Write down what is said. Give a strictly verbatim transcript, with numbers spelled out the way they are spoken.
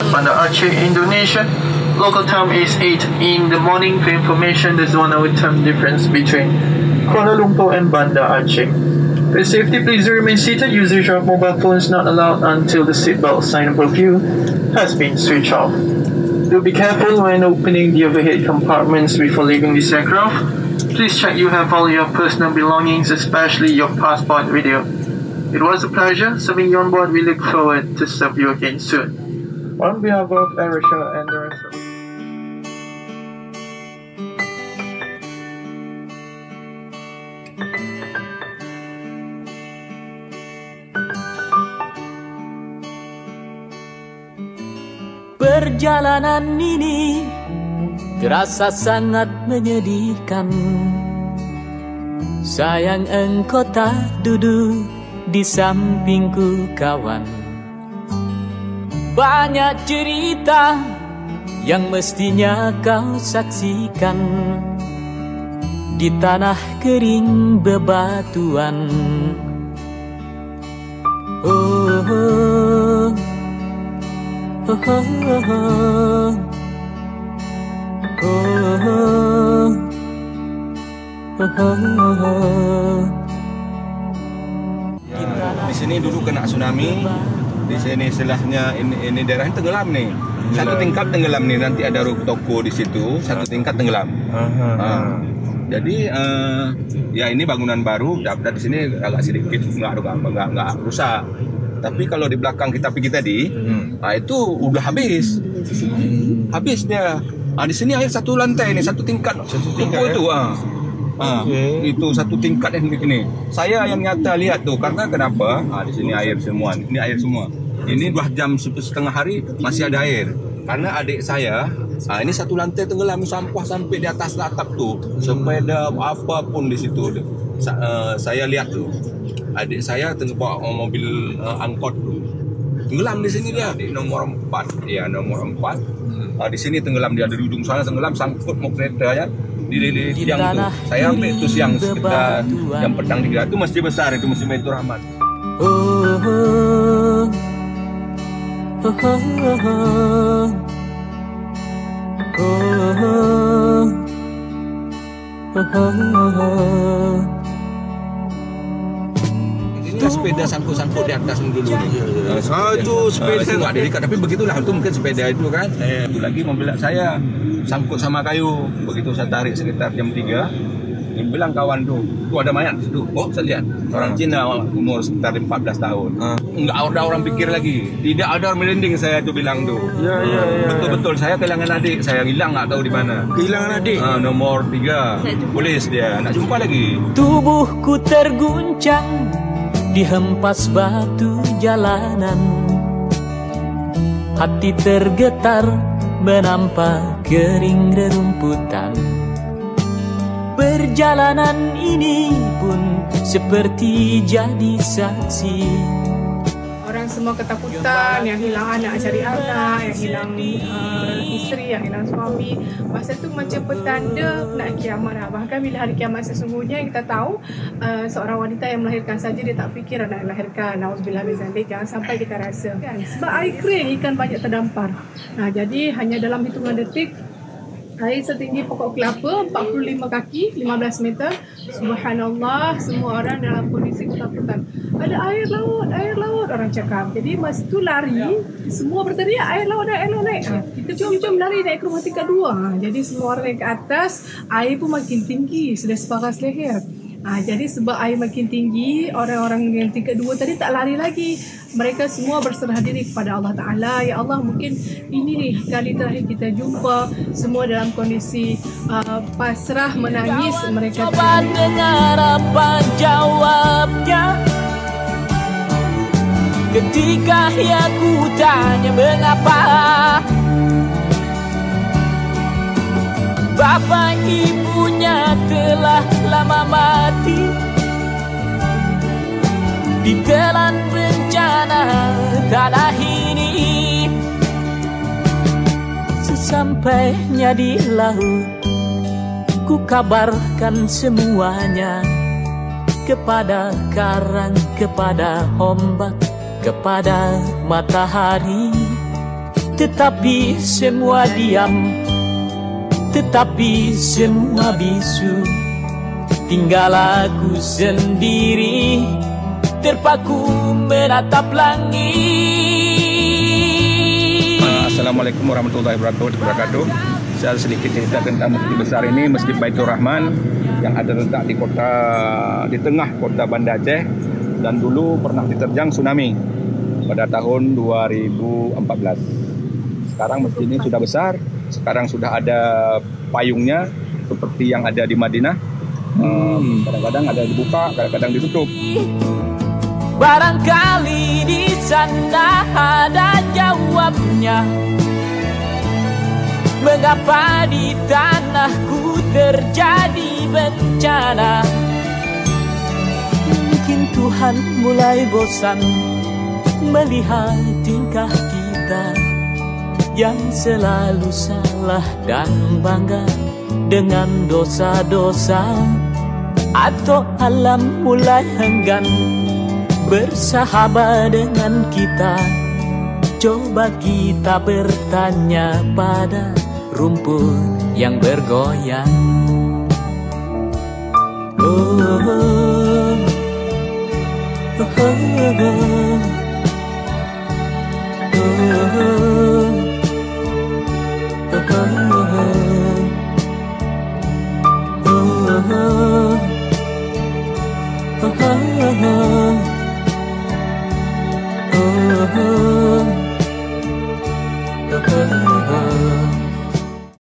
Banda Aceh, Indonesia. Local time is eight in the morning. For information, there's one hour time difference between Kuala Lumpur and Banda Aceh. For safety, please remain seated. Usage of mobile phones not allowed until the seatbelt sign above you has been switched off. Do be careful when opening the overhead compartments before leaving this aircraft. Please check you have all your personal belongings, especially your passport with you. It was a pleasure serving you on board. We look forward to serve you again soon. On behalf of AirAsia and the rest of Perjalanan ini terasa sangat menyedihkan. Sayang engkau tak duduk di sampingku kawan. Banyak cerita yang mestinya kau saksikan di tanah kering bebatuan. Oh, oh. Oh, oh, oh, oh, oh, oh, oh. Di sini dulu kena tsunami. Di sini selahnya ini, ini daerahnya tenggelam nih. Satu tingkat tenggelam nih. Nanti ada toko di situ. Satu tingkat tenggelam. Uh, jadi uh, ya ini bangunan baru. Dapat di sini agak sedikit nggak nggak nggak rusak. Tapi kalau di belakang kita pergi tadi, hmm. nah itu udah habis, hmm. habis dia. Nah, di sini air satu lantai ini, satu tingkat, satu tingkat itu, ah, ah, okay. Itu satu tingkat ini, ini. Saya yang nyata lihat tuh, karena kenapa? Ah, di sini air semua, ini air semua. Ini dua jam setengah hari masih ada air. Karena adik saya, ah, ini satu lantai tenggelam, sampah sampai di atas atap tuh, sepeda apapun di situ. Sa uh, saya lihat tuh. Adik saya tengah bawa mobil uh, angkot tuh. Tenggelam di sini dia di nomor empat. Ya, nomor empat. Hmm. Uh, di sini tenggelam dia di ujung sana tenggelam sangkut mau kereta ya. Di, di, di tiang tuh. Saya ambil itu siang sekitar jam petang tiga. Itu masjid besar itu Masjid Baitur Rahman. Oh, oh, oh, oh, oh, oh, oh, oh. Sepeda sangkut-sangkut di atas dulu nih. Ah, itu sepeda uh, nggak dekat, tapi begitulah itu mungkin sepeda itu kan. Eh, itu lagi mobil saya sangkut sama kayu. Begitu saya tarik sekitar jam tiga, dia bilang kawan tuh, tuh ada mayat di situ. Oh, saya lihat orang Cina umur sekitar empat belas tahun. Ah. Nggak ada orang pikir lagi. Tidak ada merinding saya tuh bilang tuh. Ya, ya, ya. Betul-betul saya kehilangan adik. Saya hilang nggak tahu di mana. Kehilangan adik. Uh, nomor tiga, polis dia. Nggak jumpa lagi. Tubuhku terguncang dihempas batu jalanan, hati tergetar menampak kering rerumputan. Perjalanan ini pun seperti jadi saksi. Orang semua ketakutan, yang hilang anak cari anak, yang hilang uh, isteri, yang hilang suami. Masa tu macam petanda nak kiamat lah. Bahkan bila hari kiamat sesungguhnya kita tahu uh, seorang wanita yang melahirkan saja dia tak fikir nak melahirkan. Nauzubillah min zalik, jangan sampai kita rasa kan. Sebab air kering ikan banyak terdampar. Nah, jadi hanya dalam hitungan detik air setinggi pokok kelapa empat puluh lima kaki, lima belas meter. Subhanallah, semua orang dalam kondisi ketakutan. Ada air laut, air laut orang cakap. Jadi masa tu lari, semua berteriak air laut, air laut naik. Ha, kita jom-jom lari naik ke rumah tingkat dua. Ha, jadi semua orang naik ke atas, air pun makin tinggi, sudah separas leher. Ha, jadi sebab air makin tinggi, orang-orang yang tingkat dua tadi tak lari lagi. Mereka semua berserah diri kepada Allah Ta'ala. Ya Allah, mungkin ini nih kali terakhir kita jumpa. Semua dalam kondisi uh, pasrah, menangis. Mereka coba dengar apa jawabnya ketika ya ku tanya mengapa bapak ibunya telah lama mati ditelan bencana tanah ini. Sesampainya di laut, ku kabarkan semuanya kepada karang, kepada ombak, kepada matahari. tetapi semua diam, tetapi semua bisu. Tinggal aku sendiri, terpaku menatap langit. Assalamualaikum warahmatullahi wabarakatuh. Saya sedikit cerita tentang masjid besar ini, Masjid Baitur Rahman, yang ada letak di kota di tengah kota Banda Aceh, dan dulu pernah diterjang tsunami pada tahun dua ribu empat belas. Sekarang masjid ini sudah besar, sekarang sudah ada payungnya seperti yang ada di Madinah. Kadang-kadang hmm. ada dibuka, kadang-kadang ditutup. Barangkali di sana ada jawabnya. Mengapa di tanahku terjadi bencana? Mungkin Tuhan mulai bosan melihat tingkah kita yang selalu salah dan bangga dengan dosa-dosa, atau alam mulai enggan bersahabat dengan kita. Coba kita bertanya pada rumput yang bergoyang. Oh, oh, oh.